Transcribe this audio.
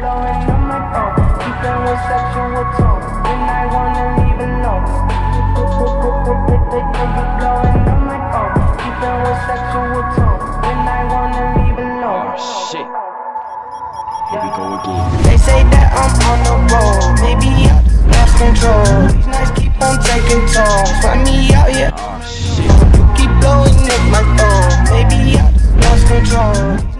blowing on my phone, keeping with sexual tone when I wanna leave alone. You blowing on my phone, keeping with sexual tone when I wanna leave alone. Oh shit. Here we go again. They say that I'm on the road, maybe I just lost control. These nights keep on taking tolls, find me out here. Oh shit. You keep blowing up my phone, maybe I just lost control.